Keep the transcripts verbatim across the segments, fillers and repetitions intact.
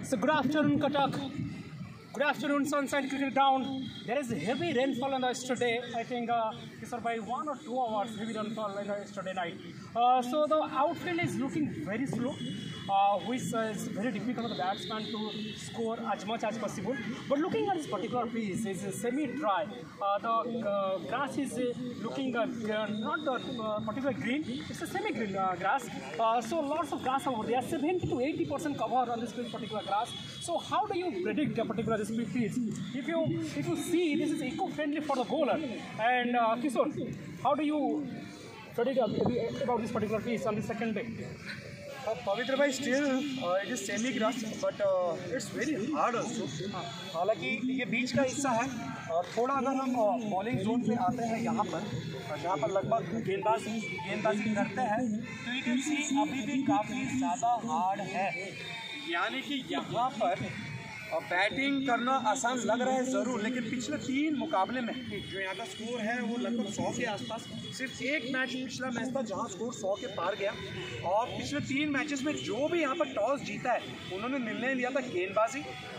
So good afternoon, Cuttack. Good afternoon, Sunshine Cricket Ground. There is heavy rainfall on the yesterday. I think uh, it's by one or two hours heavy rainfall in the yesterday night. Uh, so the outfield is looking very slow, uh, which uh, is very difficult for the batsman to score as much as possible. But looking at this particular piece, it's semi-dry. Uh, the uh, grass is uh, looking uh, not the uh, particular green. It's a semi-green uh, grass. Uh, so lots of grass over there. seventy to eighty percent cover on this particular grass. So how do you predict a particular speed pitch? If you if you see, this is eco-friendly for the bowler. And uh, Kishore, how do you predict about this particular piece on the second day? Uh, Pavitra bhai, still uh, it is semi grass, but uh, it's very hard also. हालांकि ये बीच का हिस्सा है और थोड़ा अगर हम bowling zone पे आते हैं यहाँ पर, जहाँ पर लगभग गेंदबाज गेंदबाजी करते हैं, तो यू कैन सी अभी भी काफ़ी ज़्यादा हार्ड है। यानी कि यहाँ पर बैटिंग करना आसान लग रहा है ज़रूर, लेकिन पिछले तीन मुकाबले में जो यहाँ का स्कोर है वो लगभग सौ के आसपास। सिर्फ एक मैच पिछला मैच था जहाँ स्कोर सौ के पार गया, और पिछले तीन मैचेस में जो भी यहाँ पर टॉस जीता है उन्होंने निर्णय लिया था गेंदबाजी।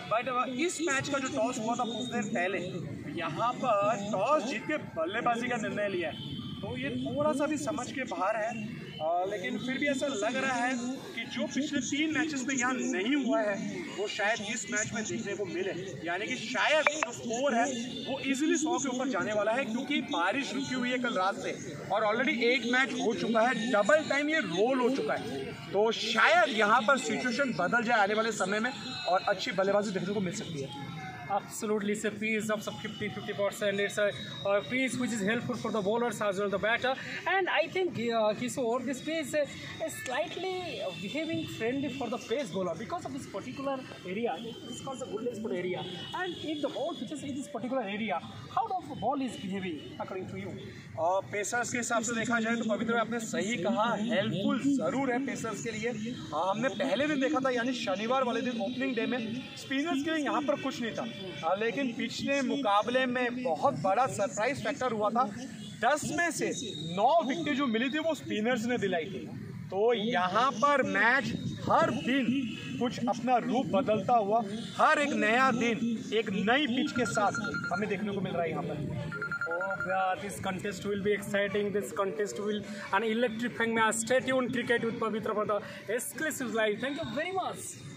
बट इस मैच का जो टॉस हुआ था कुछ देर पहले, यहाँ पर टॉस जीत के बल्लेबाजी का निर्णय लिया है, तो ये थोड़ा सा भी समझ के बाहर है। आ, लेकिन फिर भी ऐसा लग रहा है कि जो पिछले तीन मैचेस में यहाँ नहीं हुआ है वो शायद इस मैच में देखने को मिले। यानी कि शायद जो स्कोर है वो इजीली सौ के ऊपर जाने वाला है, क्योंकि बारिश रुकी हुई है कल रात से और ऑलरेडी एक मैच हो चुका है, डबल टाइम ये रोल हो चुका है। तो शायद यहाँ पर सिचुएशन बदल जाए आने वाले समय में और अच्छी बल्लेबाजी देखने को मिल सकती है। Absolutely, it's a piece of fifty fifty percent. It's a, a piece which is helpful for the bowlers as well the batter. And I think uh, Kishore, this piece uh, is slightly behaving friendly for the pace bowler because of this particular area. It's called the good spot area. And if the ball pitches in this particular area, how the ball is behaving according to you? और pacers के हिसाब से देखा जाए तो पवित्र आपने सही कहा, हेल्पफुल ज़रूर है पेसर्स के लिए। आ, हमने पहले दिन देखा था, यानी शनिवार वाले दिन ओपनिंग डे में स्पिनर्स के लिए यहाँ पर कुछ नहीं था, आ, लेकिन पिछले मुकाबले में बहुत बड़ा सरप्राइज फैक्टर हुआ था। दस में से नौ विकेटें जो मिली थी वो स्पिनर्स ने दिलाई थी। तो यहाँ पर मैच हर दिन कुछ अपना रूप बदलता हुआ, हर एक नया दिन एक नई पिच के साथ हमें देखने को मिल रहा है यहाँ पर। Oh yeah, this contest will be exciting. This contest will an electrifying match. Stay tuned, Cricket with Pavitra for the exclusive live. Thank you very much.